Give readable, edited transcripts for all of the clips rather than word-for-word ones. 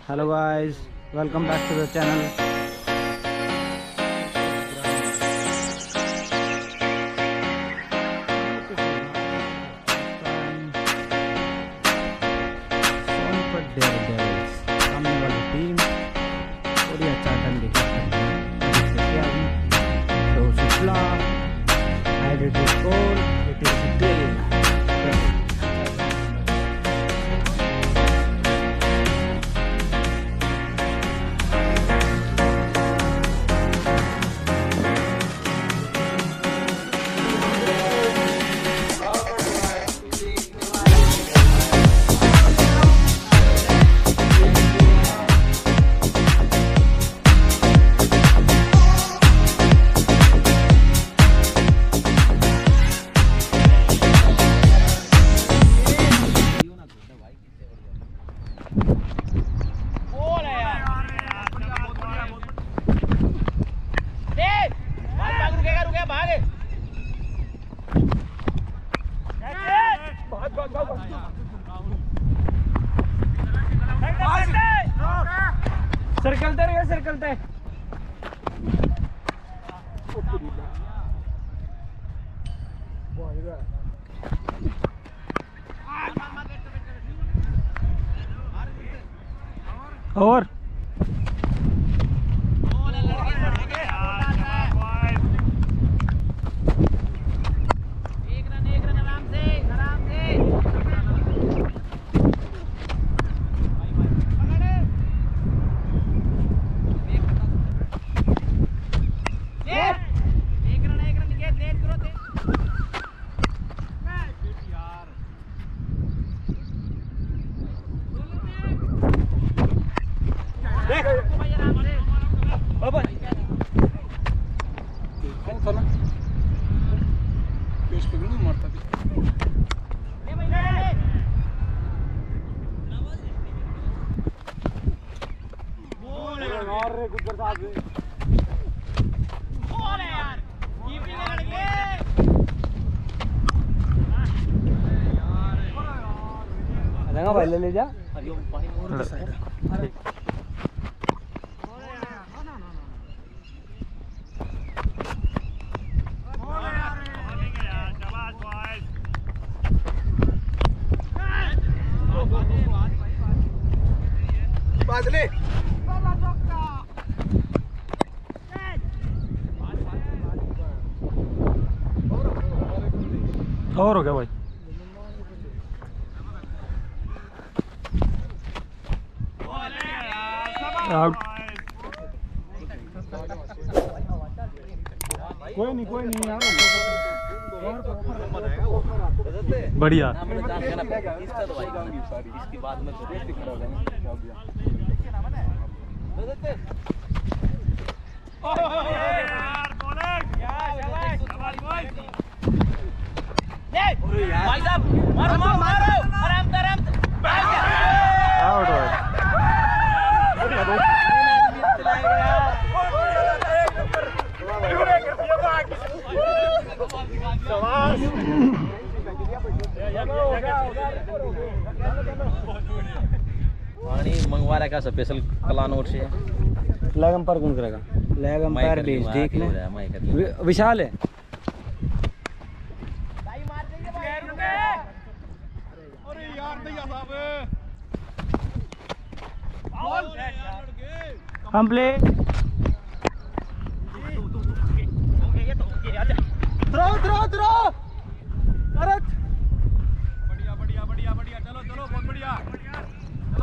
Hello guys, welcome back to the channel. Sonipat Daredevils सामने वाली team और ये चाटन के तो Shukla hydrated score it is daily. Circle ते और भाई ले जा बाजले और हो गया भाई। आउट। कोई नहीं बढ़िया। इसके बाद में भाई साहब मारो आराम पानी मंगवा रहा है स्पेशल कलानौर से। लेग अंपायर कौन करेगा? लेग अंपायर बेच देखने विशाल है। कंप्लीट थ्रो करत बढ़िया चलो बहुत बढ़िया चलो।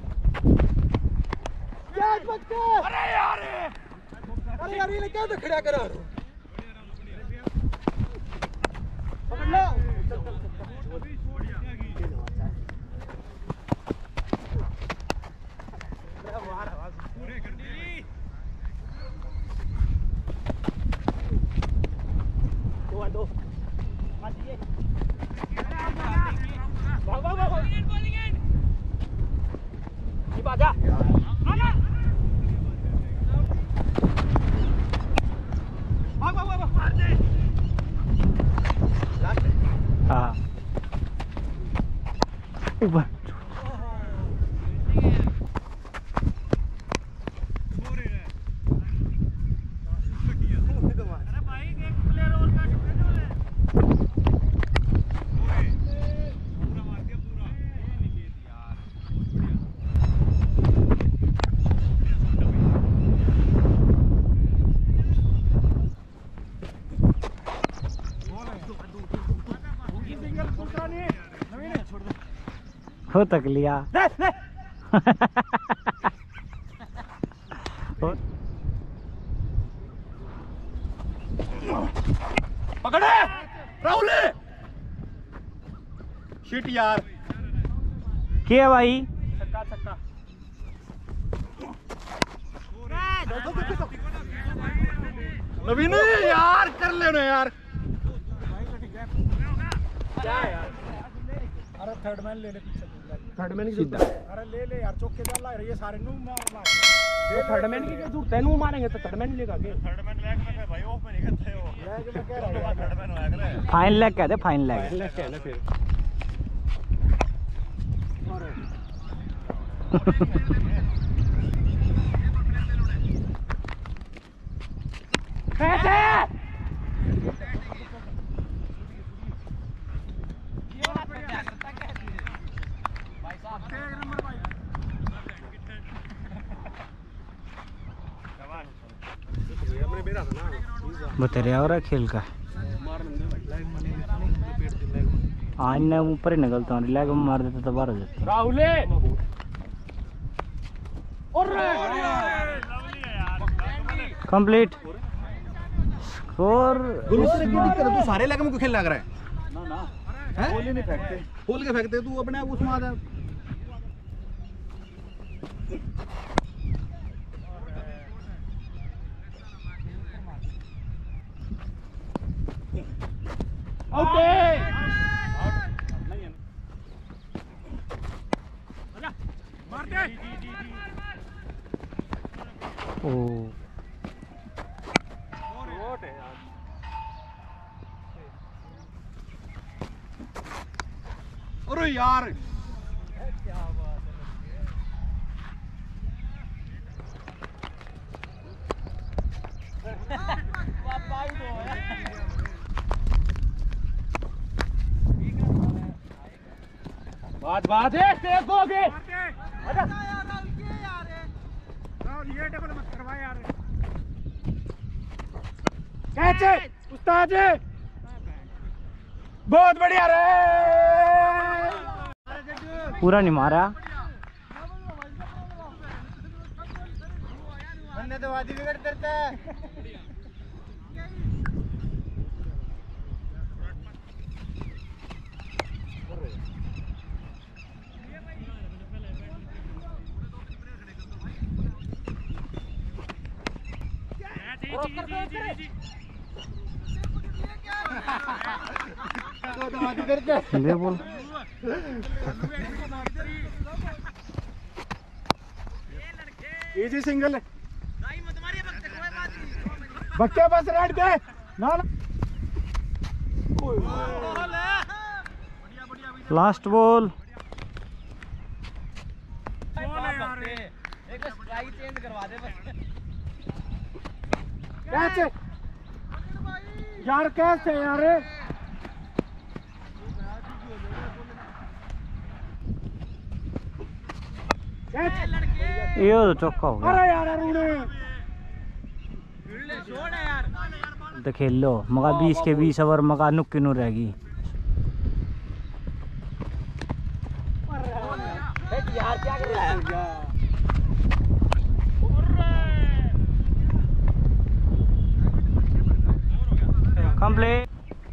अरे यार ये क्या तो खड़ा करा पकड़ लो। हो तक लिया। पकड़े राहुल, शिट यार, क्या भाई? छक्का छक्का। नवीन यार कर लेना यार, क्या यार? अरे थर्ड मैन ले ले, थर्ड मैन की सीधा। अरे ले ले यार, चौके डाल रहा है ये सारे नू मार। थर्ड मैन की क्या जरूरत है? नू मारेंगे तो थर्ड मैन लेगा के? थर्ड मैन लेग में भाई, ऑफ में नहीं करते हो। लेग में कह रहा है थर्ड मैन होया करे। फाइन लेग कहते, फाइन लेग। लेग क्या है ना फिर। बतेरे और खेल का आज ने ऊपर ही निकलता हूँ, लेग में मार देता तो बाहर हो जाता। Rahul complete score. तू सारे लेग में क्यों खेल लग रहा है? ना होल ही नहीं फेंकते, होल के फेंकते तू अपने आप उसमें आ जा। अरे यार बात है, तेज हो गए। ये डबल मत करवा यार। कैच उस्ताद, बहुत बढ़िया रे। पूरा नहीं मारा। मैंने तो वादी विकेट करता है। ले बोल। इजी सिंगल बच्चे बस रेड दे ना। Last ball. एक स्ट्राइक चेंज करवा दे बस। कैच यार, कैच है यार। ये तो चौका हो गया। अरे यार अरुण तो खेल लो मगा 20 के 20 ओवर मगा नुक्की नु रहेगी। यार क्या कर रहा है? कंप्लीट।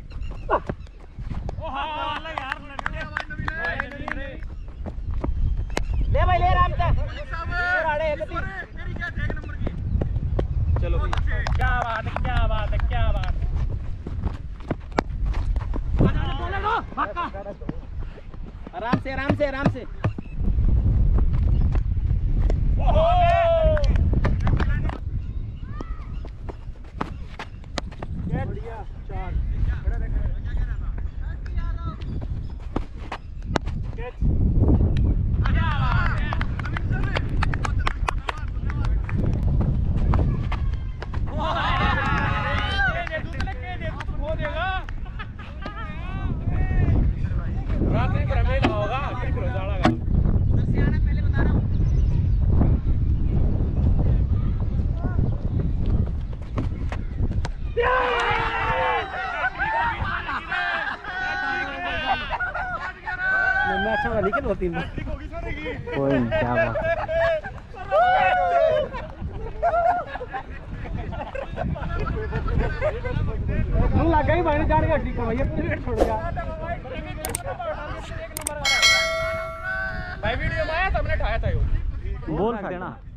ले भाई ले आराम से। चलो भाई, क्या बात है, क्या बात है, क्या बात है। आराम से आराम से आराम से। बढ़िया चार अच्छा वाला लेकिन 2-3 कोई नहीं, क्या बात है। लगा ही भाई जान के ठीक है भैया छोड़ गया भाई वीडियो में आया था, हमने उठाया था यो बोल देना।